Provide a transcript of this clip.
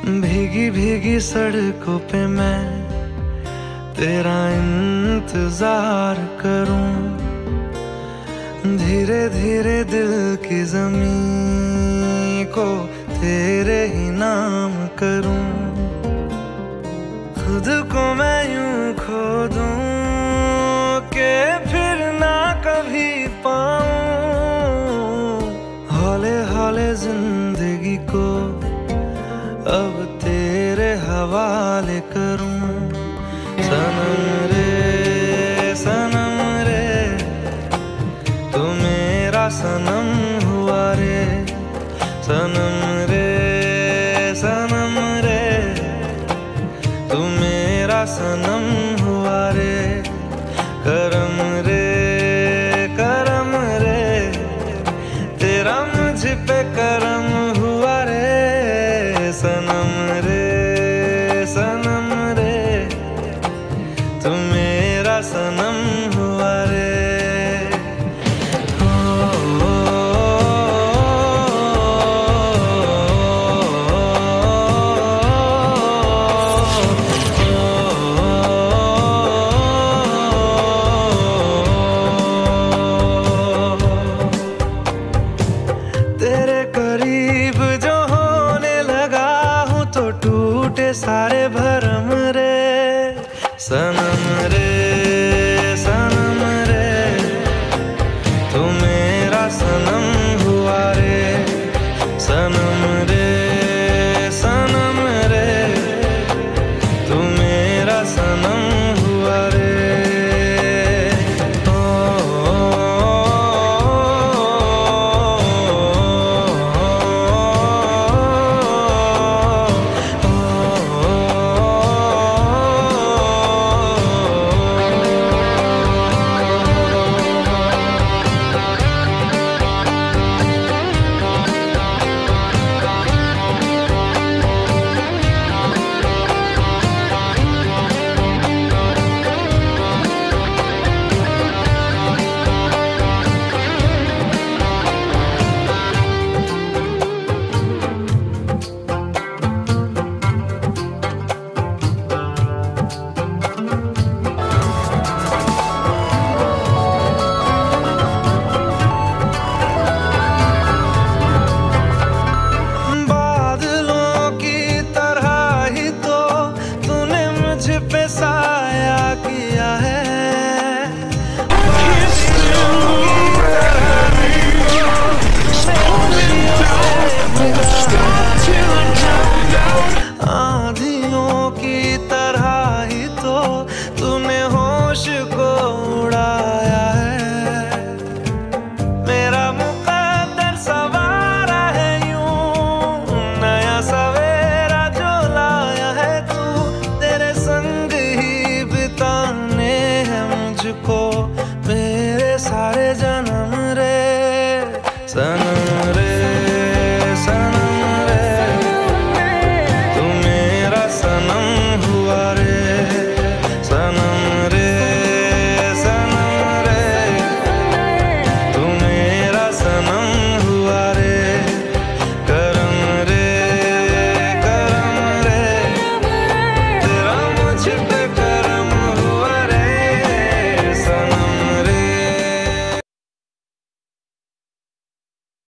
भीगी भीगी सड़कों पे मैं तेरा इंतजार करूं, धीरे धीरे दिल की ज़मीं को तेरे ही नाम करूं। खुद को मैं यूं खो दूं कि फिर ना कभी पाऊं, हौले हौले जिंदगी को अब तेरे हवाले करूं। सनम रे तू मेरा सनम हुआ रे, सनम रे तू मेरा सनम हुआ रे। करम रे तेरा मुझ पे करम हुआ रे। सनम रे तू मेरा सनम हुआ रे। तेरे करीब जो होने लगा हूँ तो टूटे सारे भरम रे। सनम रे